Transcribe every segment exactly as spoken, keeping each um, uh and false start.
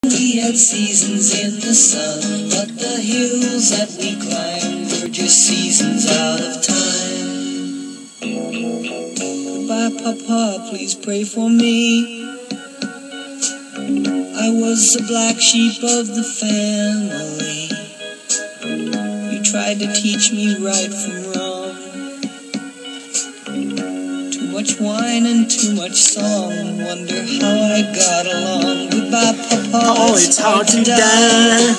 We had seasons in the sun, but the hills that we climbed were just seasons out of time. Goodbye, Papa, please pray for me. I was the black sheep of the family. You tried to teach me right from wrong. Too much wine and too much song. Wonder how I got along. Goodbye, Papa. Oh, it's hard to die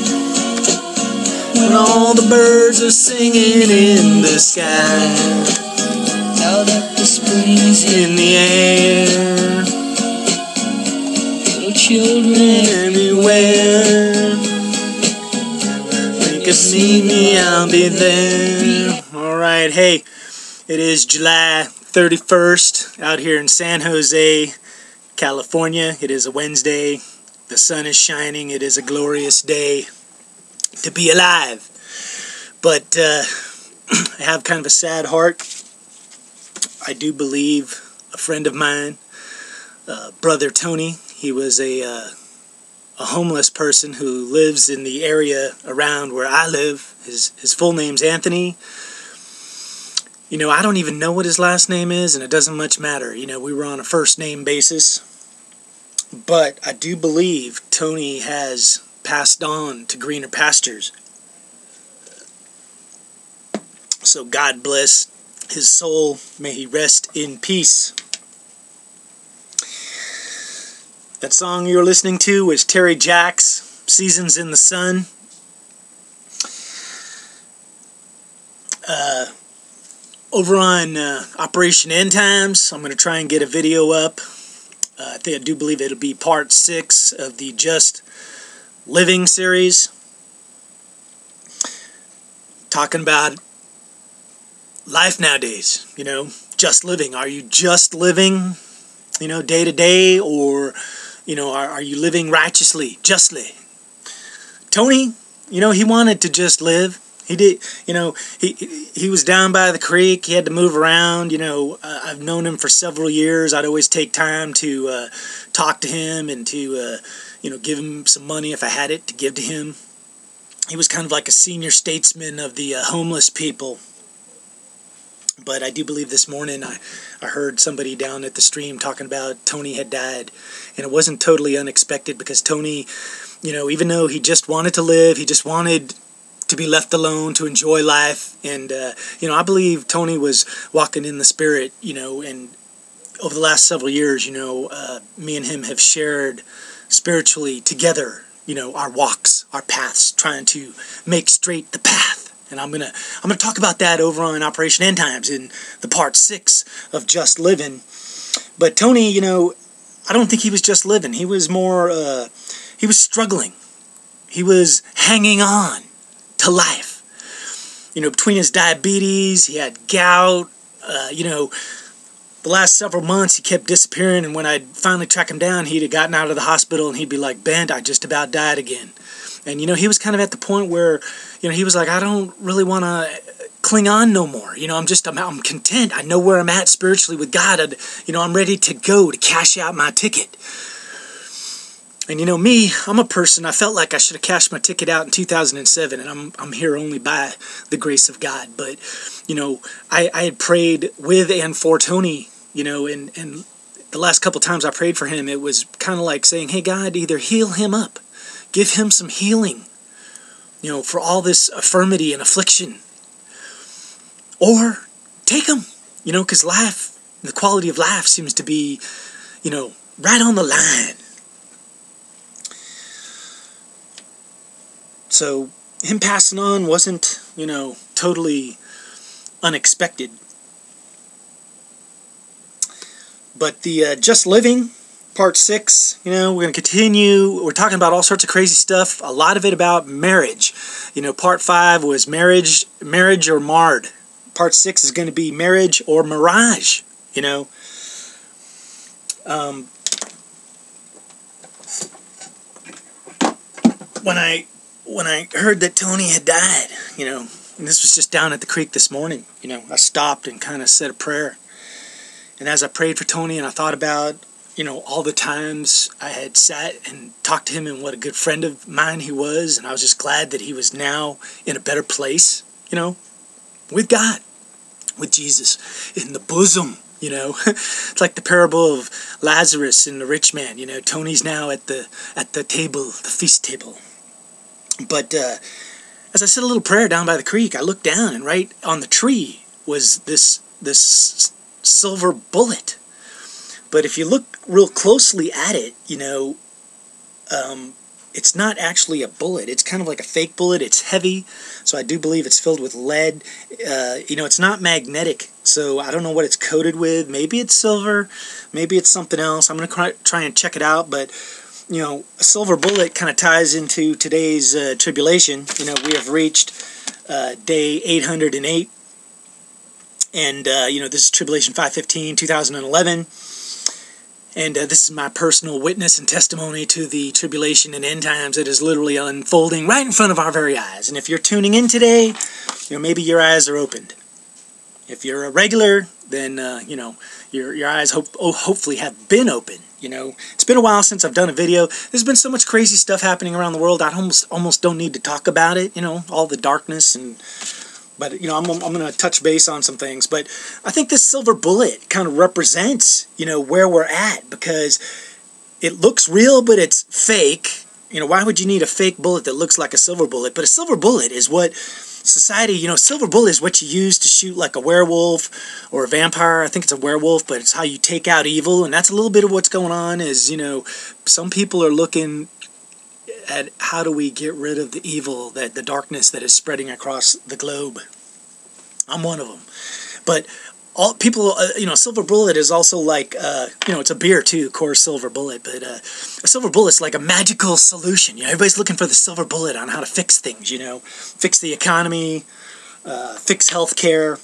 when all the birds are singing in the sky. Now that the spring's In the air, little children anywhere, you can see me, I'll be there. Alright, hey, it is July thirty-first out here in San Jose, California. It is a Wednesday. The sun is shining. It is a glorious day to be alive. But uh, I have kind of a sad heart. I do believe a friend of mine, uh, Brother Tony, he was a, uh, a homeless person who lives in the area around where I live. His, his full name's Anthony. You know, I don't even know what his last name is, and it doesn't much matter. You know, we were on a first name basis. But I do believe Tony has passed on to greener pastures. So God bless his soul. May he rest in peace. That song you're listening to was Terry Jacks, Seasons in the Sun. Uh, over on uh, Operation End Times, I'm going to try and get a video up. Uh, I think I do believe it'll be part six of the Just Living series. Talking about life nowadays, you know, just living. Are you just living, you know, day to day, or, you know, are, are you living righteously, justly? Tony, you know, he wanted to just live. He did, you know, he he was down by the creek. He had to move around. You know, uh, I've known him for several years. I'd always take time to uh, talk to him and to, uh, you know, give him some money if I had it to give to him. He was kind of like a senior statesman of the uh, homeless people. But I do believe this morning I, I heard somebody down at the stream talking about Tony had died. And it wasn't totally unexpected because Tony, you know, even though he just wanted to live, he just wanted to be left alone, to enjoy life. And, uh, you know, I believe Tony was walking in the Spirit, you know, and over the last several years, you know, uh, me and him have shared spiritually together, you know, our walks, our paths, trying to make straight the path. And I'm gonna I'm gonna talk about that over on Operation End Times in the part six of Just Living. But Tony, you know, I don't think he was just living. He was more, uh, he was struggling. He was hanging on to life. You know, between his diabetes, he had gout, uh, you know, the last several months he kept disappearing, and when I'd finally track him down, he'd have gotten out of the hospital and he'd be like, "Bent, I just about died again." And, you know, he was kind of at the point where, you know, he was like, I don't really want to cling on no more. You know, I'm just, I'm, I'm content. I know where I'm at spiritually with God. I'd, you know, I'm ready to go to cash out my ticket. And, you know, me, I'm a person, I felt like I should have cashed my ticket out in two thousand seven, and I'm I'm here only by the grace of God. But, you know, I, I had prayed with and for Tony, you know, and, and the last couple times I prayed for him, it was kind of like saying, hey, God, either heal him up, give him some healing, you know, for all this infirmity and affliction, or take him, you know, because life, the quality of life seems to be, you know, right on the line. So him passing on wasn't, you know, totally unexpected. But the uh, Just Living, part six, you know, we're going to continue. We're talking about all sorts of crazy stuff, a lot of it about marriage. You know, part five was marriage, marriage or marred. Part six is going to be marriage or mirage, you know. Um, when I when I heard that Tony had died, you know, and this was just down at the creek this morning, you know, I stopped and kind of said a prayer. And as I prayed for Tony and I thought about you know, all the times I had sat and talked to him and what a good friend of mine he was, and I was just glad that he was now in a better place, you know, with God, with Jesus in the bosom, you know. It's like the parable of Lazarus and the rich man, you know. Tony's now at the at the table, the feast table. But uh, as I said a little prayer down by the creek, I looked down, and right on the tree was this this silver bullet. But if you look real closely at it, you know, um, it's not actually a bullet. It's kind of like a fake bullet. It's heavy, so I do believe it's filled with lead. Uh, you know, it's not magnetic, so I don't know what it's coated with. Maybe it's silver. Maybe it's something else. I'm going to try and check it out, but, you know, a silver bullet kind of ties into today's uh, tribulation. You know, we have reached uh, day eight hundred eight, and, uh, you know, this is Tribulation five fifteen, two thousand eleven. And uh, this is my personal witness and testimony to the tribulation and end times that is literally unfolding right in front of our very eyes. And if you're tuning in today, you know, maybe your eyes are opened. If you're a regular, then, uh, you know, your your eyes hope, oh, hopefully have been open. You know, it's been a while since I've done a video. There's been so much crazy stuff happening around the world, I almost, almost don't need to talk about it, you know, all the darkness and... But, you know, I'm, I'm going to touch base on some things. But I think this silver bullet kind of represents, you know, where we're at. Because it looks real, but it's fake. You know, why would you need a fake bullet that looks like a silver bullet? But a silver bullet is what society, you know, silver bullet is what you use to shoot like a werewolf or a vampire. I think it's a werewolf, but it's how you take out evil. And that's a little bit of what's going on is, you know, some people are looking at how do we get rid of the evil, that the darkness that is spreading across the globe. I'm one of them. But all people, uh, you know, silver bullet is also like, uh, you know, it's a beer too, Coors Silver Bullet. But uh, a silver bullet's like a magical solution. You know, everybody's looking for the silver bullet on how to fix things. You know, fix the economy, uh, fix healthcare,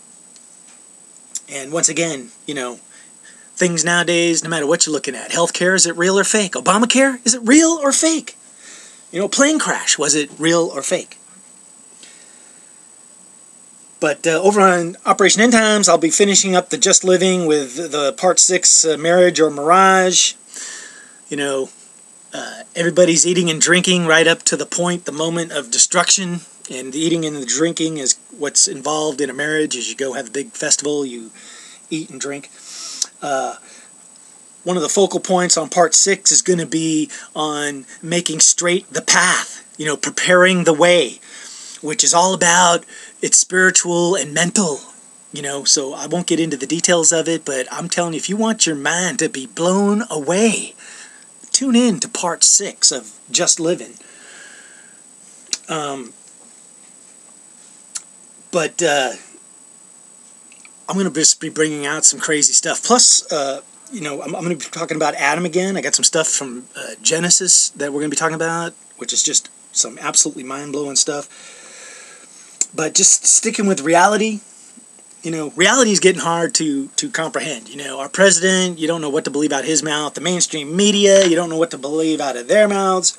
and once again, you know, things nowadays, no matter what you're looking at, healthcare, is it real or fake? Obamacare, is it real or fake? You know, plane crash, was it real or fake? But uh, over on Operation End Times, I'll be finishing up the Just Living with the Part six, uh, Marriage or Mirage. You know, uh, everybody's eating and drinking right up to the point, the moment of destruction. And the eating and the drinking is what's involved in a marriage. As you go have a big festival, you eat and drink. Uh, one of the focal points on Part six is going to be on making straight the path. You know, preparing the way, which is all about it's spiritual and mental, you know, so I won't get into the details of it, but I'm telling you, if you want your mind to be blown away, tune in to part six of Just Living. Um, but uh, I'm going to just be bringing out some crazy stuff. Plus, uh, you know, I'm, I'm going to be talking about Adam again. I got some stuff from uh, Genesis that we're going to be talking about, which is just some absolutely mind-blowing stuff. But just sticking with reality, you know, reality is getting hard to, to comprehend. You know, our president, you don't know what to believe out his mouth. The mainstream media, you don't know what to believe out of their mouths.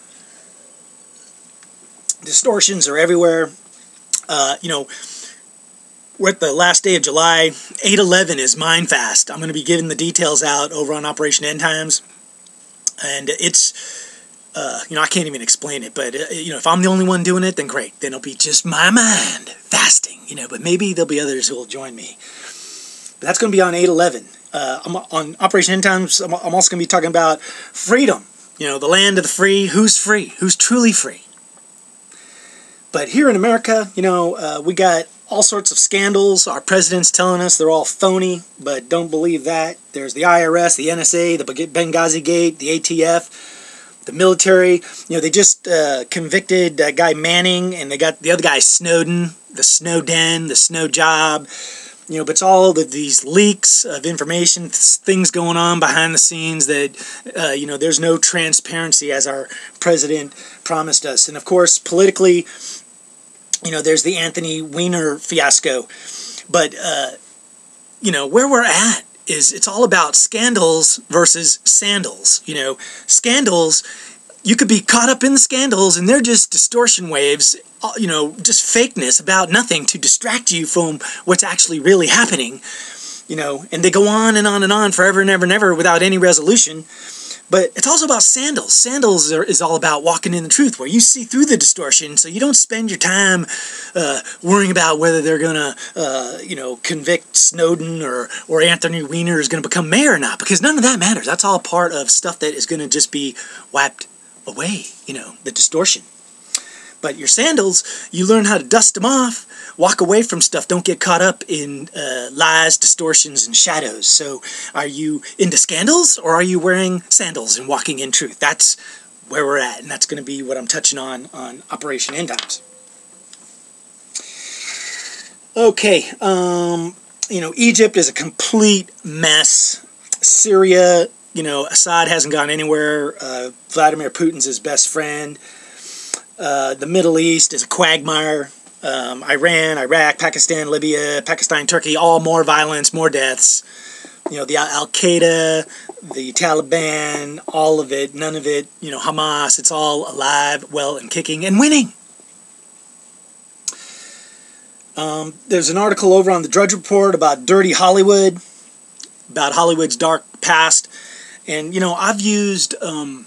Distortions are everywhere. Uh, you know, we're at the last day of July. eight eleven is Mindfest. I'm going to be giving the details out over on Operation End Times. And it's... Uh, you know, I can't even explain it, but, uh, you know, if I'm the only one doing it, then great. Then it'll be just my mind fasting, you know, but maybe there'll be others who will join me. But that's going to be on eight eleven. Uh, I'm on Operation End Times. I'm, I'm also going to be talking about freedom, you know, the land of the free. Who's free? Who's truly free? But here in America, you know, uh, we got all sorts of scandals. Our president's telling us they're all phony, but don't believe that. There's the I R S, the N S A, the Benghazi Gate, the A T F. The military, you know, they just uh, convicted that guy Manning, and they got the other guy Snowden, the Snowden, the Snow Job, you know, but it's all of these leaks of information, things going on behind the scenes that, uh, you know, there's no transparency as our president promised us. And of course, politically, you know, there's the Anthony Weiner fiasco. But, uh, you know, where we're at is it's all about scandals versus sandals. You know, scandals, you could be caught up in the scandals and they're just distortion waves, you know, just fakeness about nothing to distract you from what's actually really happening. you know, and they go on and on and on forever and ever and ever without any resolution. But it's also about sandals. Sandals are, is all about walking in the truth, where you see through the distortion, so you don't spend your time uh, worrying about whether they're going to, uh, you know, convict Snowden or, or Anthony Weiner is going to become mayor or not, because none of that matters. That's all part of stuff that is going to just be wiped away, you know, the distortion. But your sandals, you learn how to dust them off, walk away from stuff, don't get caught up in uh, lies, distortions, and shadows. So are you into scandals, or are you wearing sandals and walking in truth? That's where we're at, and that's going to be what I'm touching on on Operation End Times. Okay, um, you know, Egypt is a complete mess. Syria, you know, Assad hasn't gone anywhere. Uh, Vladimir Putin's his best friend. Uh, the Middle East is a quagmire. Um, Iran, Iraq, Pakistan, Libya, Pakistan, Turkey, all more violence, more deaths. You know, the Al-Qaeda, the Taliban, all of it, none of it, you know, Hamas, it's all alive, well, and kicking and winning. Um, there's an article over on the Drudge Report about dirty Hollywood, about Hollywood's dark past. And, you know, I've used... Um,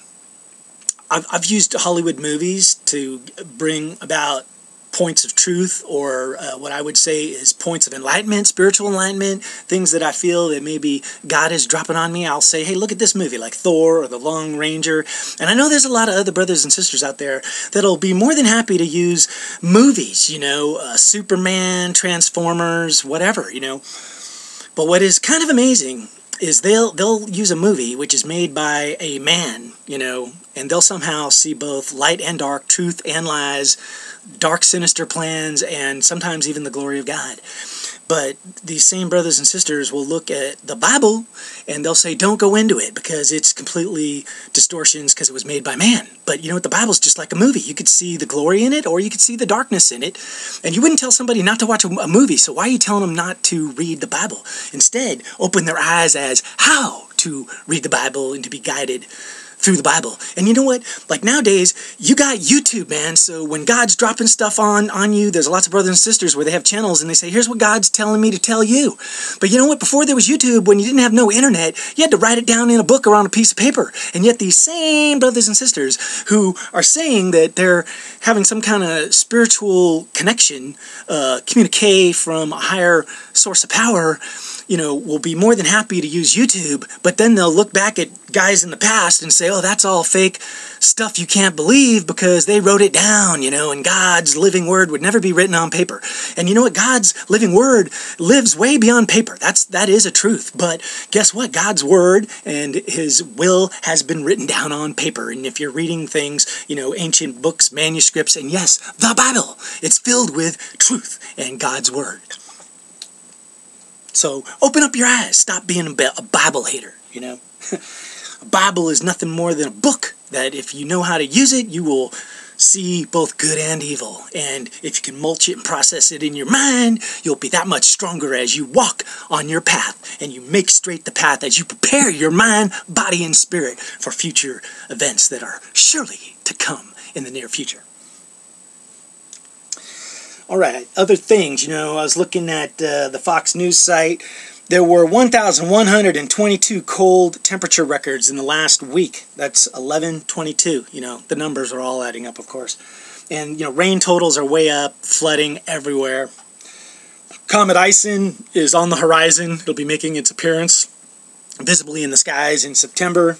I've, I've used Hollywood movies to bring about points of truth, or uh, what I would say is points of enlightenment, spiritual enlightenment, things that I feel that maybe God is dropping on me. I'll say, hey, look at this movie, like Thor or The Lone Ranger. And I know there's a lot of other brothers and sisters out there that'll be more than happy to use movies, you know, uh, Superman, Transformers, whatever, you know. But what is kind of amazing is they'll they'll use a movie which is made by a man, you know, and they'll somehow see both light and dark, truth and lies, dark, sinister plans, and sometimes even the glory of God. But these same brothers and sisters will look at the Bible and they'll say, don't go into it because it's completely distortions because it was made by man. But you know what? The Bible's just like a movie. You could see the glory in it, or you could see the darkness in it. And you wouldn't tell somebody not to watch a, a movie, so why are you telling them not to read the Bible? Instead, open their eyes as how to read the Bible and to be guided through the Bible. And you know what? Like nowadays, you got YouTube, man. So when God's dropping stuff on, on you, there's lots of brothers and sisters where they have channels and they say, here's what God's telling me to tell you. But you know what? Before there was YouTube, when you didn't have no internet, you had to write it down in a book or on a piece of paper. And yet these same brothers and sisters who are saying that they're having some kind of spiritual connection, uh, communique from a higher source of power, you know, will be more than happy to use YouTube, but then they'll look back at guys in the past and say, oh, that's all fake stuff you can't believe because they wrote it down, you know, and God's living word would never be written on paper. And you know what? God's living word lives way beyond paper. That's, that is a truth. But guess what? God's word and his will has been written down on paper. And if you're reading things, you know, ancient books, manuscripts, and yes, the Bible, it's filled with truth and God's word. So open up your eyes. Stop being a Bible hater, you know. A Bible is nothing more than a book that if you know how to use it, you will see both good and evil. And if you can mulch it and process it in your mind, you'll be that much stronger as you walk on your path and you make straight the path as you prepare your mind, body, and spirit for future events that are surely to come in the near future. All right, other things, you know, I was looking at uh, the Fox News site. There were one thousand one hundred twenty-two cold temperature records in the last week. That's eleven twenty-two. You know, the numbers are all adding up, of course. And, you know, rain totals are way up, flooding everywhere. Comet ISON is on the horizon. It'll be making its appearance visibly in the skies in September.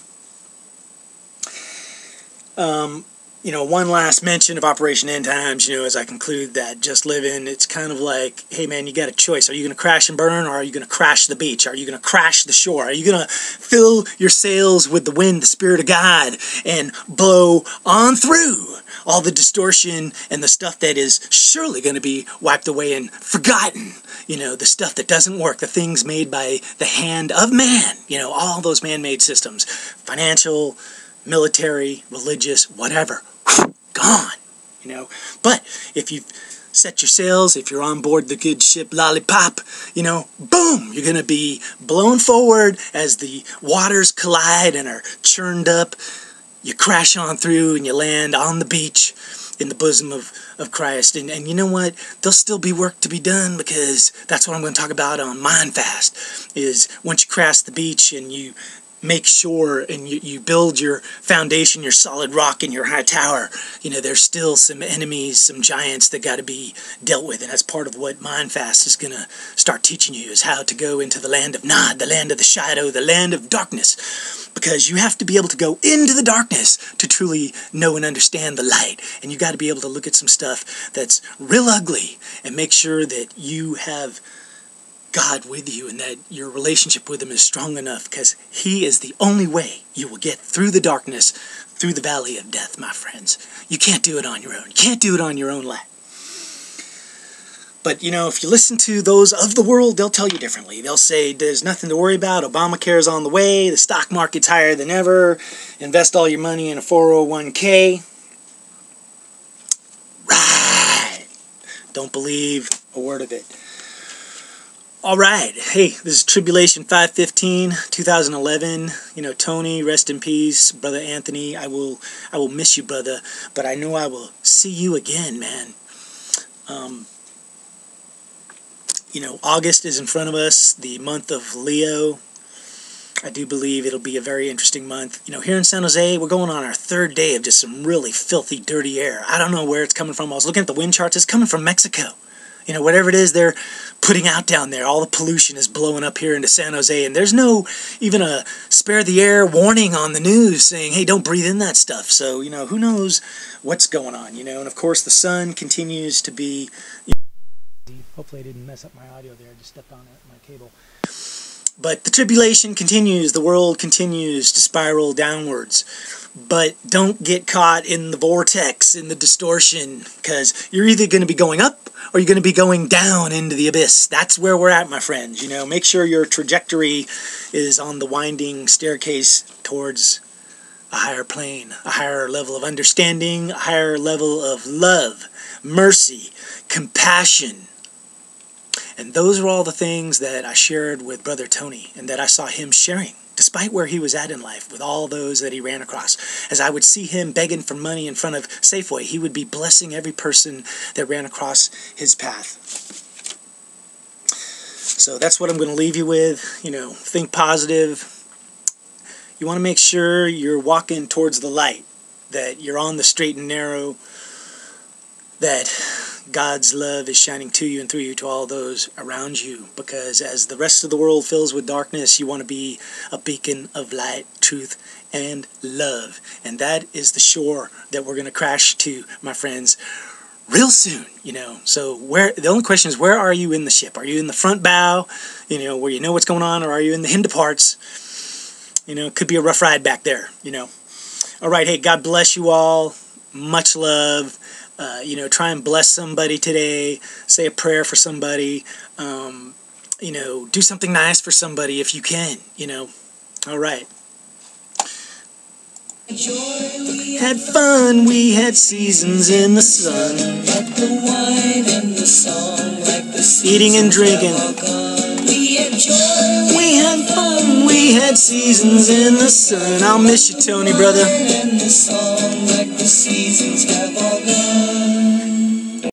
Um... You know, one last mention of Operation End Times, you know, as I conclude that Just Living, it's kind of like, hey man, you got a choice. Are you going to crash and burn, or are you going to crash the beach? Are you going to crash the shore? Are you going to fill your sails with the wind, the Spirit of God, and blow on through all the distortion and the stuff that is surely going to be wiped away and forgotten? You know, the stuff that doesn't work, the things made by the hand of man, you know, all those man-made systems, financial, military, religious, whatever. Gone, you know. But if you set your sails, if you're on board the good ship Lollipop, you know, boom, you're going to be blown forward as the waters collide and are churned up. You crash on through and you land on the beach. in the bosom of, of Christ. And, and you know what? There'll still be work to be done, because that's what I'm going to talk about on Mindfest, is once you cross the beach and you make sure and you, you build your foundation, your solid rock and your high tower, you know, there's still some enemies, some giants that got to be dealt with. And that's part of what Mindfest is going to start teaching you, is how to go into the land of Nod, the land of the shadow, the land of darkness. Because you have to be able to go into the darkness to truly know and understand the light. And you got to be able to look at some stuff that's real ugly and make sure that you have God with you and that your relationship with him is strong enough, because he is the only way you will get through the darkness, through the valley of death, my friends. You can't do it on your own. You can't do it on your own life. But, you know, if you listen to those of the world, they'll tell you differently. They'll say there's nothing to worry about. Obamacare's on the way. The stock market's higher than ever. Invest all your money in a four oh one k. Right. Don't believe a word of it. All right. Hey, this is Tribulation five fifteen, two thousand eleven. You know, Tony, rest in peace. Brother Anthony, I will I will miss you, brother. But I know I will see you again, man. Um... You know, August is in front of us, the month of Leo. I do believe it'll be a very interesting month. You know, here in San Jose, we're going on our third day of just some really filthy, dirty air. I don't know where it's coming from. I was looking at the wind charts. It's coming from Mexico. You know, whatever it is they're putting out down there, all the pollution is blowing up here into San Jose. And there's no even a spare the air warning on the news saying, hey, don't breathe in that stuff. So, you know, who knows what's going on, you know. And, of course, the sun continues to be... Hopefully I didn't mess up my audio there. I just stepped on it, my cable. But the tribulation continues. The world continues to spiral downwards. But don't get caught in the vortex, in the distortion, because you're either going to be going up or you're going to be going down into the abyss. That's where we're at, my friends. You know, make sure your trajectory is on the winding staircase towards a higher plane, a higher level of understanding, a higher level of love, mercy, compassion. And those are all the things that I shared with Brother Tony and that I saw him sharing, despite where he was at in life, with all those that he ran across. As I would see him begging for money in front of Safeway, he would be blessing every person that ran across his path. So that's what I'm going to leave you with. You know, think positive. You want to make sure you're walking towards the light, that you're on the straight and narrow, that God's love is shining to you and through you to all those around you. Because as the rest of the world fills with darkness, you want to be a beacon of light, truth, and love. And that is the shore that we're going to crash to, my friends, real soon. You know, so where the only question is, where are you in the ship? Are you in the front bow, you know, where you know what's going on, or are you in the hinder parts? You know, it could be a rough ride back there, you know. All right, hey, God bless you all. Much love. Uh, you know, try and bless somebody today. Say a prayer for somebody. Um, you know, do something nice for somebody if you can, you know. All right. Had fun, we had seasons in the sun. Like the wine and the song, like the eating and drinking. We We had fun, we had seasons in the sun. I'll miss you, Tony, brother. And the song, like the seasons